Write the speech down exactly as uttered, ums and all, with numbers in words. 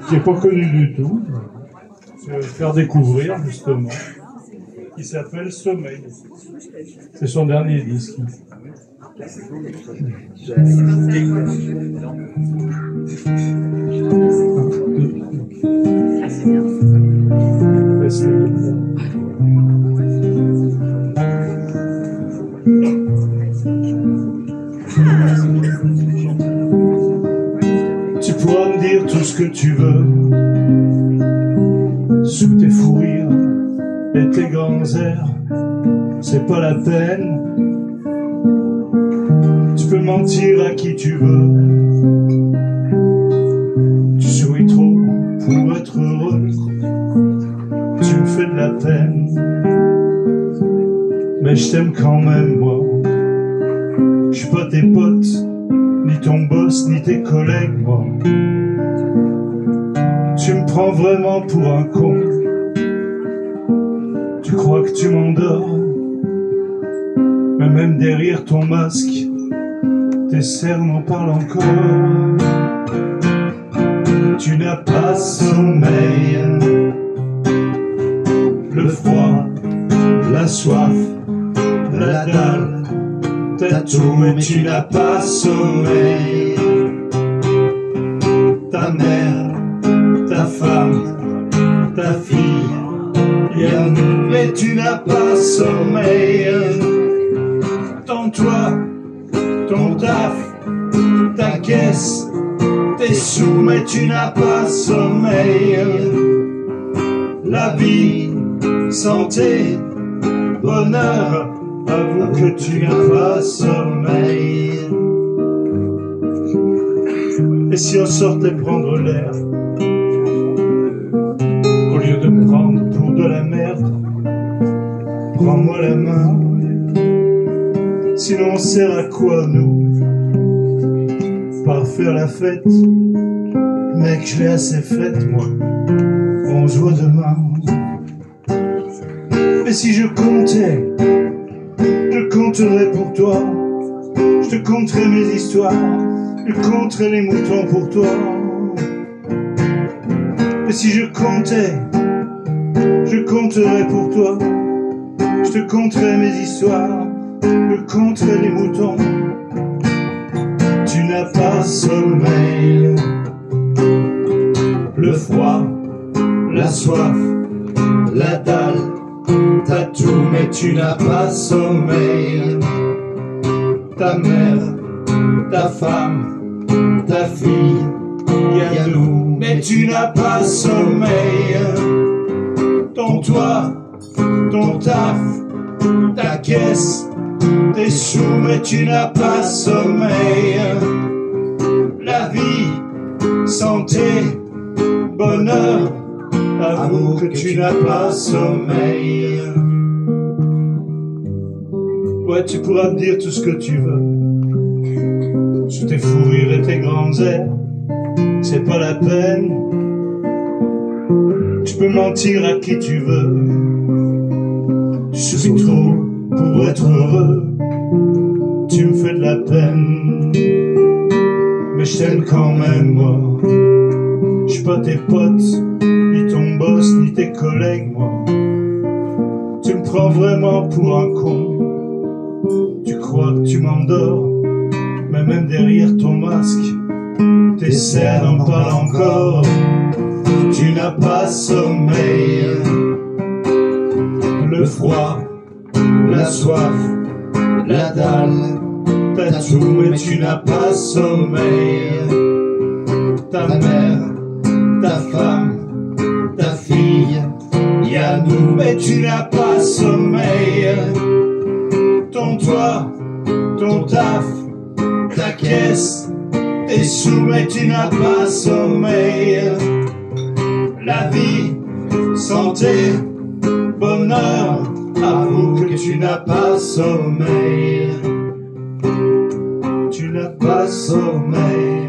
qui n'est pas connu du tout, je vais faire découvrir justement, qui s'appelle Sommeil. C'est son dernier disque. Tu pourras me dire tout ce que tu veux sous tes fous rires et tes grands airs, c'est pas la peine. Tu peux mentir à qui tu veux, tu souris trop pour être heureux, tu me fais de la peine, mais je t'aime quand même moi. Je suis pas tes potes, ni ton boss, ni tes collègues, moi. Tu me prends vraiment pour un con. Tu crois que tu m'endors, mais même derrière ton masque, tes cernes en parlent encore. Tu n'as pas sommeil, le froid, la soif, la dalle, t'as tout mais tu n'as pas sommeil. Ta mère, ta femme, ta fille, y'a nous mais tu n'as pas sommeil. Ton toit, ton taf, ta caisse, tes sous mais tu n'as pas sommeil. La vie, santé, bonheur, avoue que tu n'as pas sommeil. Et si on sortait prendre l'air, au lieu de me prendre pour de la merde, prends-moi la main. Sinon on sert à quoi nous? Par faire la fête? Mec, je l'ai assez faite moi, on se voit demain. Et si je comptais, je compterais pour toi, je te conterais mes histoires, je compterais les moutons pour toi. Et si je comptais, je compterais pour toi, je te conterais mes histoires, je compterais les moutons. Tu n'as pas sommeil, le froid, la soif, la dalle, t'as tout mais tu n'as pas sommeil. Ta mère, ta femme, ta fille, y'a nous mais tu n'as pas sommeil. Ton toit, ton taf, ta caisse, tes sous mais tu n'as pas sommeil. La vie, santé, bonheur, avoue que tu n'as pas sommeil. Ouais, tu pourras me dire tout ce que tu veux sous tes fous rires et tes grands airs, c'est pas la peine. Tu peux mentir à qui tu veux, tu souris trop pour être heureux, tu me fais de la peine, mais je t'aime quand même moi. Je suis pas tes potes, ni ton boss, ni tes collègues, moi. Tu me prends vraiment pour un con. Tu crois que tu m'endors, mais même derrière ton masque, tes cernes en parlent encore. Tu n'as pas sommeil, le froid, la soif, la dalle, t'as tout mais tu n'as pas sommeil. Ta mère, ta femme, ta fille, y'a nous mais tu n'as pas sommeil. Ton toit, ton taf, ta caisse, tes sous mais tu n'as pas sommeil. La vie, santé, bonheur, avoue que tu n'as pas sommeil. Tu n'as pas sommeil.